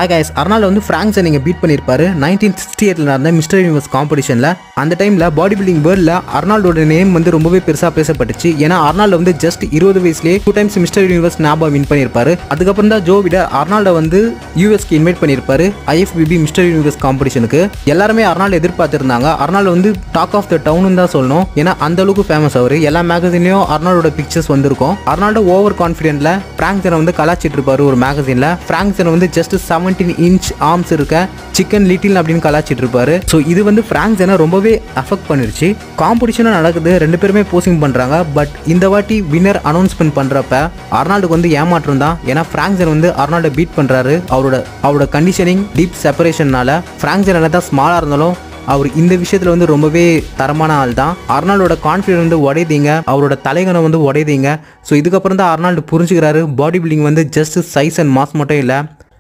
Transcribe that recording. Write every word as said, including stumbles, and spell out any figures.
Hi guys, Arnold வந்து ஃப்ராங்க்ஸை நீங்கள் beat பண்ணியிருப்பாரு நைன்டீன் சிக்ஸ்டி எயிட்ல நடந்த மிஸ்டர் யூனிவர்ஸ் காம்படிஷனில். அந்த டைமில் பாடி பில்டிங் வேர்ல்டில் அர்னால்டோட நேம் வந்து ரொம்பவே பெருசாக பேசப்பட்டுச்சு. ஏன்னா அர்னால்டு வந்து ஜஸ்ட் இருபது வயசுலேயே டூ டைம்ஸ் மிஸ்டர் யூனிவர்ஸ் ஞாபகம் வின் பண்ணியிருப்பாரு. அதுக்கப்புறம் தான் ஜோ விட அர்னால்டை வந்து யூஎஸ்க்கு இன்வைட் பண்ணியிருப்பாரு ஐஎஃப்பிபி மிஸ்டர் யூனிவர்ஸ் காம்படிஷனுக்கு. எல்லாருமே அர்னால்டு எதிர்பார்த்திருந்தாங்க. அர்னால்டு வந்து டாக் ஆஃப் த டவுன் தான் சொல்லணும். ஏன்னா அந்த அளவுக்கு ஃபேமஸ் அவர். எல்லா மேகசின்லையும் அர்னால்டோட பிக்சர்ஸ் வந்திருக்கும். அர்னால்டோ ஓவர் கான்ஃபிடென்ட்ல ஃப்ராங்க்ஸனை வந்து கலாச்சிட்டு இருப்பாரு ஒரு மேகசின்ல. ஃப்ராங்க்ஸனை வந்து ஜஸ்ட் செவன்டீன் இன்ச் ஆர்ம்ஸ் இருக்க சிக்கன் லிட்டில் அப்படின்னு கலாச்சிட்டு இருப்பாரு. ஸோ இது வந்து ஃப்ராங்க்ஸனை ரொம்பவே அஃபெக்ட் பண்ணிருச்சு. காம்படிஷனும் நடக்குது, ரெண்டு பேருமே போசிங் பண்றாங்க. பட் இந்த வாட்டி வின்னர் அனௌன்ஸ்மெண்ட் பண்றப்ப அர்னால்டுக்கு வந்து ஏமாற்றம் தான். ஏன்னா ஃப்ராங்க்ஸன் வந்து அர்னால்டை பீட் பண்றாரு. அவரோட அவரோட கண்டிஷனிங் டீப் செப்பரேஷன்னால ஃப்ராங்க்ஸன் என்னதான் ஸ்மாலா இருந்தாலும் அவர் இந்த விஷயத்துல வந்து ரொம்பவே தரமான ஆள் தான். அர்னால்டோட கான்ஃபிடன்ஸ் வந்து உடையதீங்க, அவரோட தலைகனை வந்து உடையதீங்க. ஸோ இதுக்கப்புறம் தான் அர்னால்டு புரிஞ்சுக்கிறாரு பாடி பில்டிங் வந்து ஜஸ்ட் சைஸ் அண்ட் மாஸ் மட்டும் இல்லை,